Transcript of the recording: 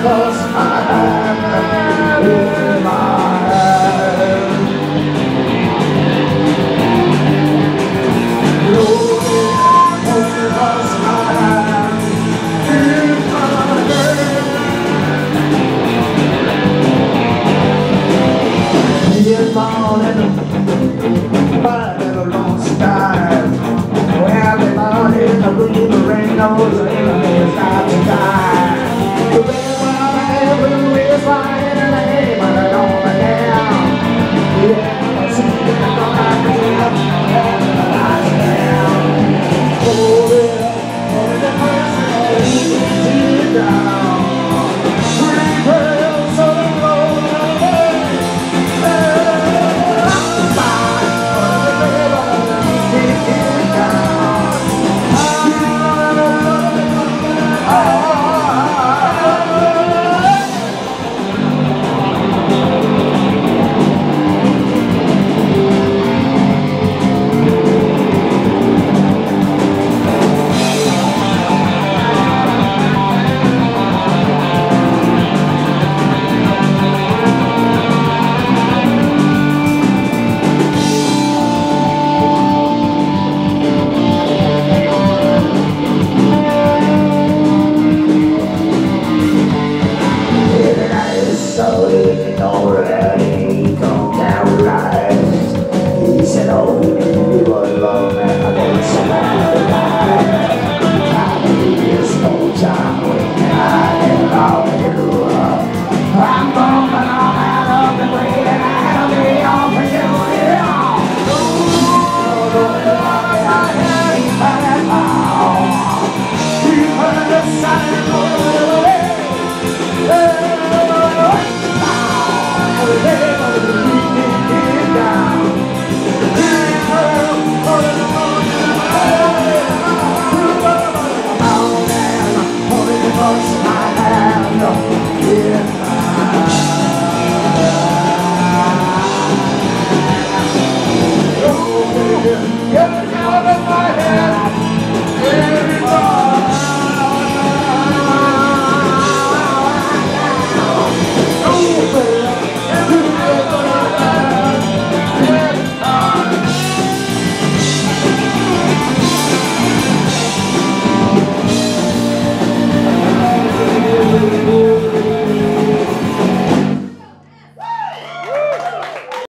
Close my hand in my hand. Lord, close my hand in my hand. Being born in a bright little long sky, where everybody in the room rain knows the enemy's got to die. So if you already come down the rise, he said, oh, you were alone and I never survived the night. I need this whole time when I am all you. I'm bumping all that up and waiting I'll be on for you. You've heard the sign of the way. Yeah,